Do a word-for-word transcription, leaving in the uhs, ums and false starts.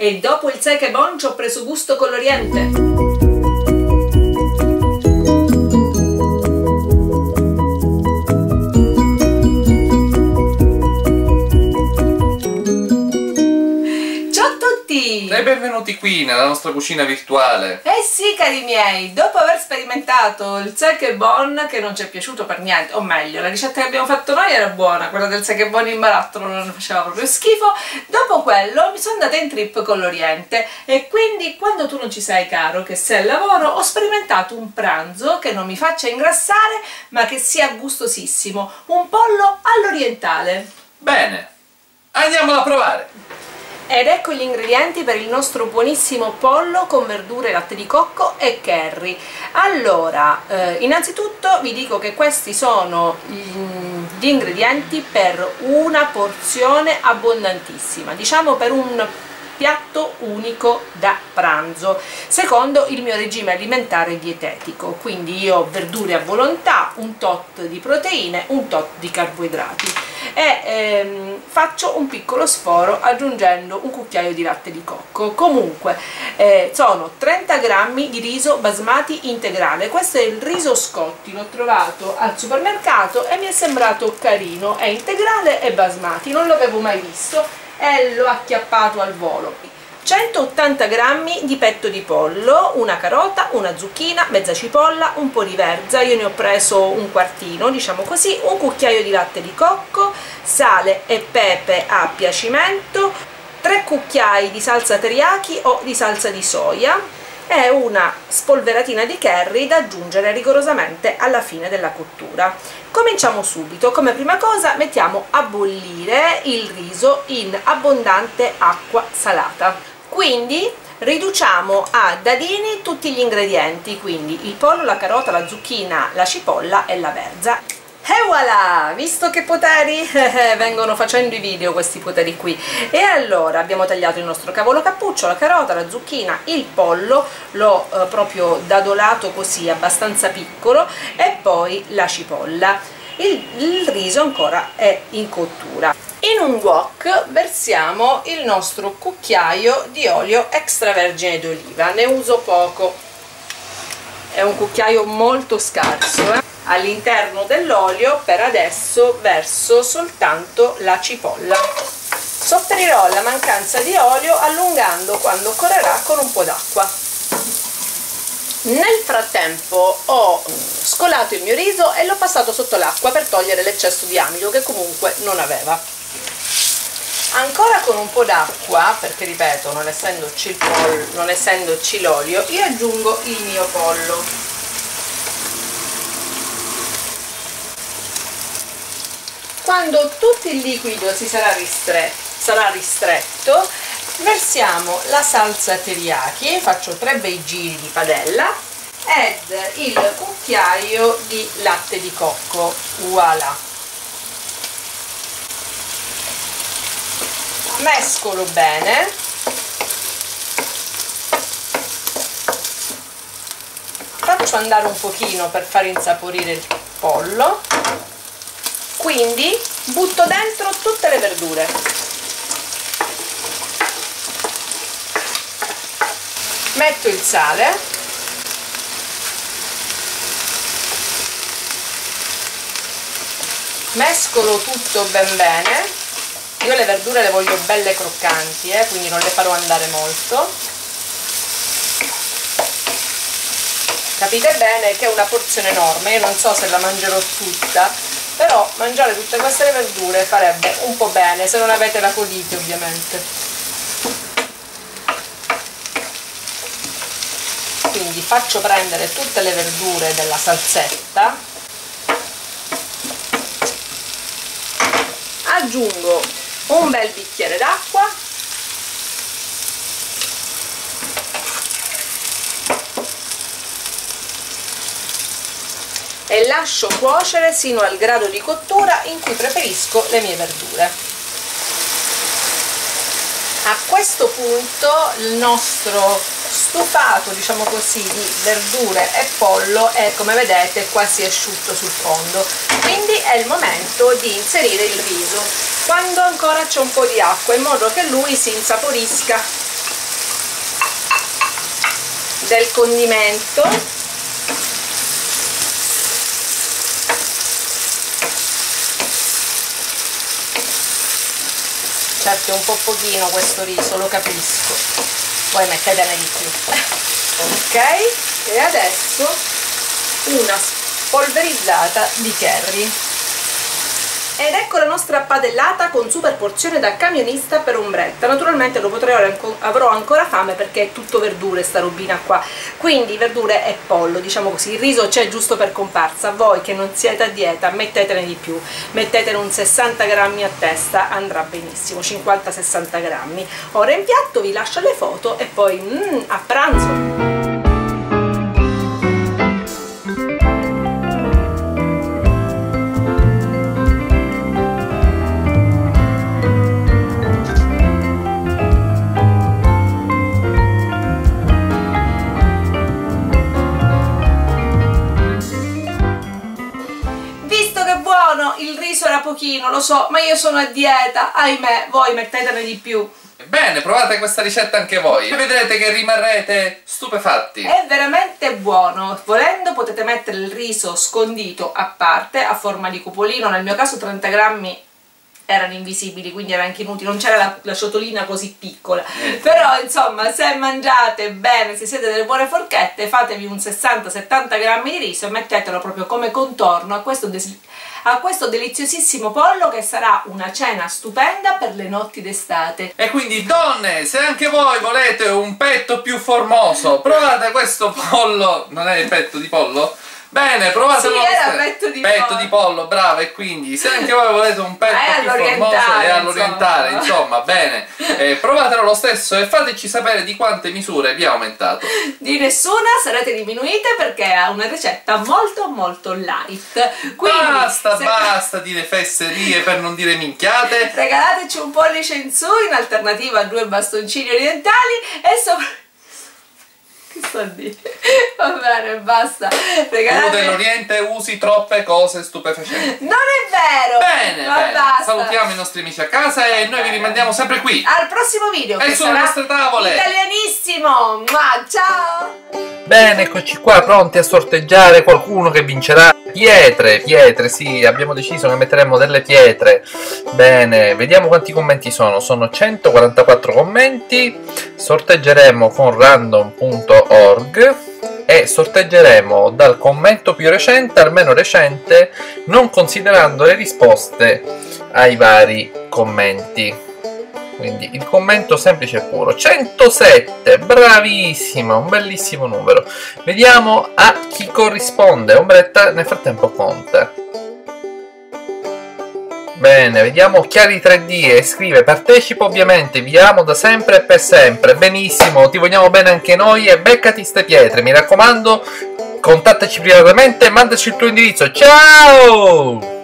e dopo il sake bon ci ho preso gusto con l'Oriente. E benvenuti qui nella nostra cucina virtuale. Eh sì, cari miei, dopo aver sperimentato il sake bon, che non ci è piaciuto per niente, o meglio, la ricetta che abbiamo fatto noi era buona, quella del sake bon in barattolo non faceva proprio schifo, dopo quello mi sono andata in trip con l'Oriente e quindi quando tu non ci sei, caro, che sei al lavoro, ho sperimentato un pranzo che non mi faccia ingrassare ma che sia gustosissimo, un pollo all'orientale. Bene, andiamolo a provare. Ed ecco gli ingredienti per il nostro buonissimo pollo con verdure, latte di cocco e curry. Allora, eh, innanzitutto vi dico che questi sono gli ingredienti per una porzione abbondantissima, diciamo per un piatto unico da pranzo, secondo il mio regime alimentare dietetico. Quindi io ho verdure a volontà, un tot di proteine, un tot di carboidrati e ehm, faccio un piccolo sforo aggiungendo un cucchiaio di latte di cocco. Comunque eh, sono trenta grammi di riso basmati integrale. Questo è il riso Scotti, l'ho trovato al supermercato e mi è sembrato carino, è integrale e basmati, non l'avevo mai visto e l'ho acchiappato al volo. centottanta grammi di petto di pollo, una carota, una zucchina, mezza cipolla, un po' di verza, io ne ho preso un quartino, diciamo così, un cucchiaio di latte di cocco, sale e pepe a piacimento, tre cucchiai di salsa teriyaki o di salsa di soia e una spolveratina di curry da aggiungere rigorosamente alla fine della cottura. Cominciamo subito. Come prima cosa mettiamo a bollire il riso in abbondante acqua salata. Quindi riduciamo a dadini tutti gli ingredienti, quindi il pollo, la carota, la zucchina, la cipolla e la verza. E voilà! Visto che poteri? Vengono facendo i video questi poteri qui. E allora abbiamo tagliato il nostro cavolo cappuccio, la carota, la zucchina, il pollo, l'ho eh, proprio dadolato così abbastanza piccolo, e poi la cipolla. Il, il riso ancora è in cottura. In un wok versiamo il nostro cucchiaio di olio extravergine d'oliva, ne uso poco, è un cucchiaio molto scarso. Eh? All'interno dell'olio per adesso verso soltanto la cipolla. Sopperirò la mancanza di olio allungando quando occorrerà con un po' d'acqua. Nel frattempo ho scolato il mio riso e l'ho passato sotto l'acqua per togliere l'eccesso di amido che comunque non aveva. Ancora con un po' d'acqua, perché ripeto, non essendoci il pollo, non essendoci l'olio, io aggiungo il mio pollo. Quando tutto il liquido si sarà ristretto, sarà ristretto, versiamo la salsa teriyaki, faccio tre bei giri di padella ed il cucchiaio di latte di cocco. Voilà! Mescolo bene, faccio andare un pochino per far insaporire il pollo, quindi butto dentro tutte le verdure. Metto il sale, mescolo tutto ben bene. Io le verdure le voglio belle croccanti, eh, quindi non le farò andare molto. Capite bene che è una porzione enorme, io non so se la mangerò tutta, però mangiare tutte queste verdure farebbe un po' bene, se non avete la colite ovviamente. Quindi faccio prendere tutte le verdure della salsetta, aggiungo un bel bicchiere d'acqua, e lascio cuocere sino al grado di cottura in cui preferisco le mie verdure. A questo punto il nostro stufato, diciamo così, di verdure e pollo è, come vedete, quasi asciutto sul fondo, quindi è il momento di inserire il riso quando ancora c'è un po' di acqua, in modo che lui si insaporisca del condimento. Certo è un po' pochino questo riso, lo capisco, poi mettetene di più. Ok, e adesso una spolverizzata di curry. Ed ecco la nostra padellata con super porzione da camionista per ombretta. Naturalmente dopo tre ore avrò ancora fame perché è tutto verdure sta robina qua, quindi verdure e pollo, diciamo così. Il riso c'è giusto per comparsa. Voi che non siete a dieta mettetene di più, mettetene un sessanta grammi a testa, andrà benissimo, cinquanta sessanta grammi. Ora in piatto vi lascio le foto e poi mm, a pranzo. Il riso era pochino, lo so, ma io sono a dieta, ahimè, voi mettetene di più. Bene, provate questa ricetta anche voi e vedrete che rimarrete stupefatti. È veramente buono. Volendo potete mettere il riso scondito a parte, a forma di cupolino. Nel mio caso trenta grammi erano invisibili, quindi era anche inutile, non c'era la, la ciotolina così piccola. Però insomma, se mangiate bene, se siete delle buone forchette, fatevi un sessanta settanta grammi di riso e mettetelo proprio come contorno a questo, a questo deliziosissimo pollo, che sarà una cena stupenda per le notti d'estate. E quindi donne, se anche voi volete un petto più formoso, provate questo pollo. Non è il petto di pollo? Bene, provatelo. Sì, era petto di petto pollo. di pollo, bravo. E quindi se anche voi volete un petto più formoso e all'orientale, insomma, insomma bene, eh, provatelo lo stesso e fateci sapere di quante misure vi ha aumentato. Di nessuna, sarete diminuite perché è una ricetta molto molto light. Quindi, basta, se... basta dire fesserie per non dire minchiate. Regalateci un pollice in su in alternativa a due bastoncini orientali e soprattutto... Che sto a dire? Va bene, basta. Regalate... Tu dell'Oriente usi troppe cose stupefacenti. Non è vero! Bene, ma bene. Basta. Salutiamo i nostri amici a casa e noi vi rimandiamo sempre qui. Al prossimo video. E sulle nostre tavole. Italianissimo! Mua, ciao! Bene, eccoci qua pronti a sorteggiare qualcuno che vincerà pietre, pietre, sì, abbiamo deciso che metteremo delle pietre. Bene, vediamo quanti commenti sono, sono centoquarantaquattro commenti, sorteggeremo con random punto org e sorteggeremo dal commento più recente al meno recente, non considerando le risposte ai vari commenti. Quindi il commento semplice e puro. centosette, bravissima, un bellissimo numero. Vediamo a chi corrisponde. Ombretta nel frattempo conta. Bene, vediamo Chiari tre D e scrive: partecipo ovviamente, vi amo da sempre e per sempre. Benissimo, ti vogliamo bene anche noi e beccati ste pietre. Mi raccomando, contattaci privatamente e mandaci il tuo indirizzo. Ciao!